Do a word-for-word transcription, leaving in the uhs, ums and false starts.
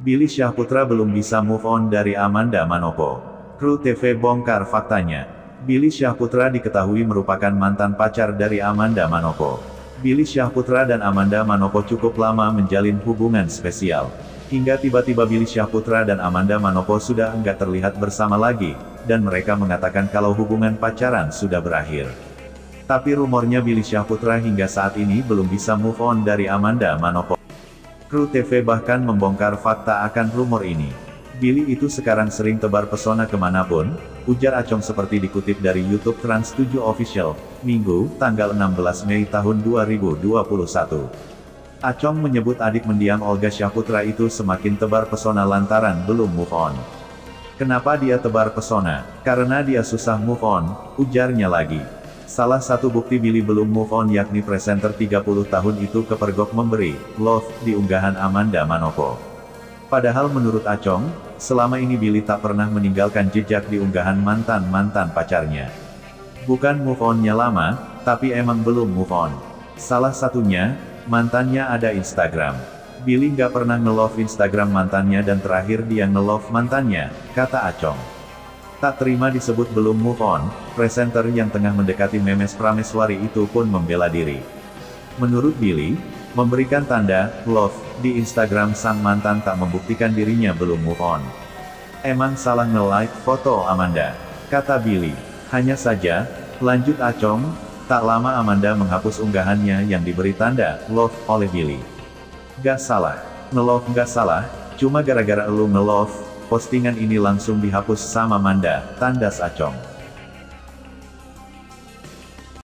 Billy Syahputra belum bisa move on dari Amanda Manopo. Kru T V bongkar faktanya. Billy Syahputra diketahui merupakan mantan pacar dari Amanda Manopo. Billy Syahputra dan Amanda Manopo cukup lama menjalin hubungan spesial. Hingga tiba-tiba Billy Syahputra dan Amanda Manopo sudah enggak terlihat bersama lagi, dan mereka mengatakan kalau hubungan pacaran sudah berakhir. Tapi rumornya Billy Syahputra hingga saat ini belum bisa move on dari Amanda Manopo. Kru T V bahkan membongkar fakta akan rumor ini. Billy itu sekarang sering tebar pesona kemanapun, ujar Acong seperti dikutip dari YouTube Trans tujuh Official, Minggu, tanggal enam belas Mei tahun dua ribu dua puluh satu. Acong menyebut adik mendiang Olga Syahputra itu semakin tebar pesona lantaran belum move on. Kenapa dia tebar pesona? Karena dia susah move on, ujarnya lagi. Salah satu bukti Billy belum move on yakni presenter tiga puluh tahun itu kepergok memberi love di unggahan Amanda Manopo. Padahal menurut Acong, selama ini Billy tak pernah meninggalkan jejak di unggahan mantan-mantan pacarnya. Bukan move on-nya lama, tapi emang belum move on. Salah satunya, mantannya ada Instagram. Billy nggak pernah nge-love Instagram mantannya dan terakhir dia nge-love mantannya, kata Acong. Tak terima disebut belum move on, presenter yang tengah mendekati Memes Prameswari itu pun membela diri. Menurut Billy, memberikan tanda love di Instagram sang mantan tak membuktikan dirinya belum move on. Emang salah nge-like foto Amanda, kata Billy. Hanya saja, lanjut Acong, tak lama Amanda menghapus unggahannya yang diberi tanda love oleh Billy. Gak salah, nge-love gak salah, cuma gara-gara elu nge-love, postingan ini langsung dihapus sama Amanda, tandas Acong.